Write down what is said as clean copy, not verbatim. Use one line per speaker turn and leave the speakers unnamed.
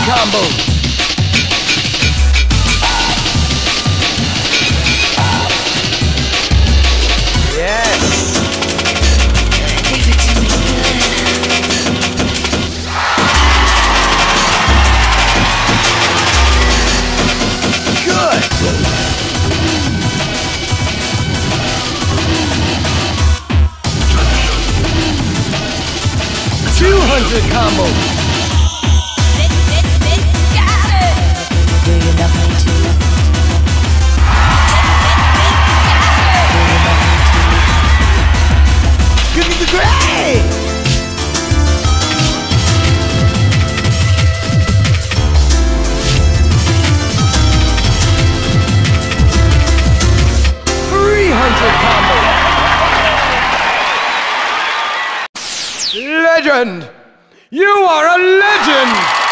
combo. Yes.
Give it to me
Good. 200 combo.
Got it. Do you love me too?
Give me the great. Legend! You are a legend!